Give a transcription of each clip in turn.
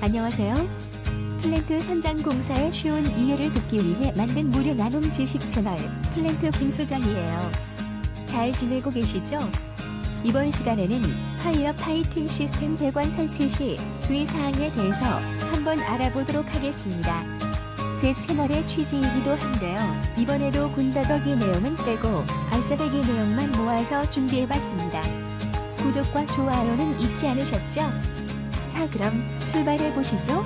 안녕하세요. 플랜트 현장 공사의 쉬운 이해를 돕기 위해 만든 무료 나눔 지식 채널 플랜트 김 소장이에요. 잘 지내고 계시죠? 이번 시간에는 파이어 파이팅 시스템 배관 설치 시 주의사항에 대해서 한번 알아보도록 하겠습니다. 제 채널의 취지이기도 한데요. 이번에도 군더더기 내용은 빼고 알짜배기 내용만 모아서 준비해봤습니다. 구독과 좋아요는 잊지 않으셨죠? 자, 그럼 출발해보시죠.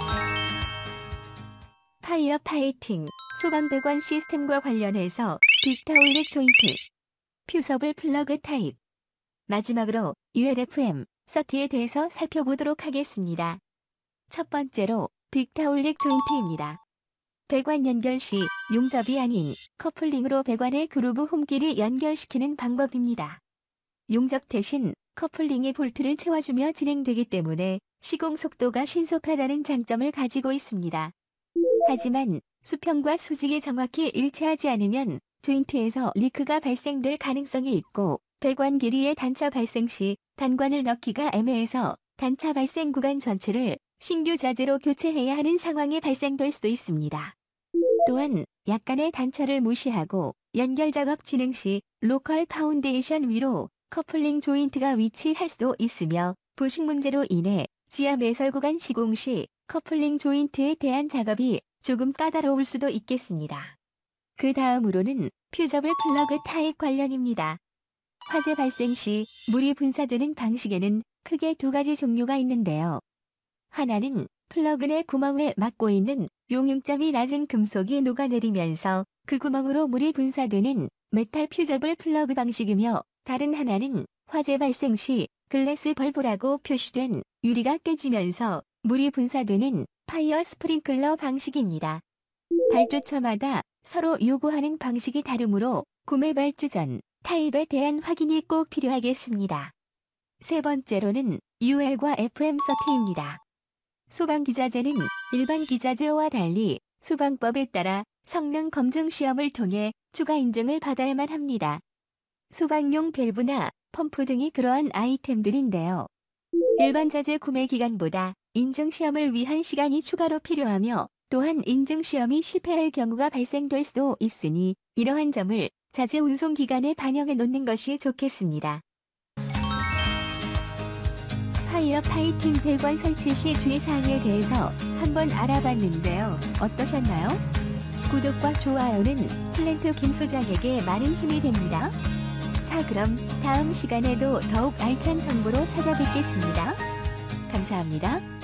파이어 파이팅 소방배관 시스템과 관련해서 빅타올릭 조인트, 퓨서블 플러그 타입, 마지막으로 ULFM30에 대해서 살펴보도록 하겠습니다. 첫 번째로 빅타올릭 조인트입니다. 배관 연결 시 용접이 아닌 커플링으로 배관의 그루브 홈끼리 연결시키는 방법입니다. 용접 대신 커플링의 볼트를 채워주며 진행되기 때문에 시공 속도가 신속하다는 장점을 가지고 있습니다. 하지만 수평과 수직이 정확히 일치하지 않으면 조인트에서 리크가 발생될 가능성이 있고 배관 길이의 단차 발생 시 단관을 넣기가 애매해서 단차 발생 구간 전체를 신규 자재로 교체해야 하는 상황이 발생될 수도 있습니다. 또한 약간의 단차를 무시하고 연결 작업 진행 시 로컬 파운데이션 위로 커플링 조인트가 위치할 수도 있으며 부식 문제로 인해 지하 매설 구간 시공 시 커플링 조인트에 대한 작업이 조금 까다로울 수도 있겠습니다. 그 다음으로는 퓨저블 플러그 타입 관련입니다. 화재 발생 시 물이 분사되는 방식에는 크게 두 가지 종류가 있는데요. 하나는 플러그 내 구멍을 막고 있는 용융점이 낮은 금속이 녹아내리면서 그 구멍으로 물이 분사되는 메탈 퓨저블 플러그 방식이며, 다른 하나는 화재 발생 시 글래스 벌브라고 표시된 유리가 깨지면서 물이 분사되는 파이어 스프링클러 방식입니다. 발주처마다 서로 요구하는 방식이 다르므로 구매 발주 전 타입에 대한 확인이 꼭 필요하겠습니다. 세 번째로는 UL과 FM30입니다. 소방기자재는 일반 기자재와 달리 소방법에 따라 성능 검증 시험을 통해 추가 인증을 받아야만 합니다. 소방용 밸브나 펌프 등이 그러한 아이템들인데요. 일반 자재 구매 기간보다 인증 시험을 위한 시간이 추가로 필요하며, 또한 인증 시험이 실패할 경우가 발생될 수도 있으니 이러한 점을 자재 운송 기간에 반영해 놓는 것이 좋겠습니다. 파이어 파이팅 배관 설치 시 주의사항에 대해서 한번 알아봤는데요. 어떠셨나요? 구독과 좋아요는 플랜트 김 소장에게 많은 힘이 됩니다. 자, 그럼 다음 시간에도 더욱 알찬 정보로 찾아뵙겠습니다. 감사합니다.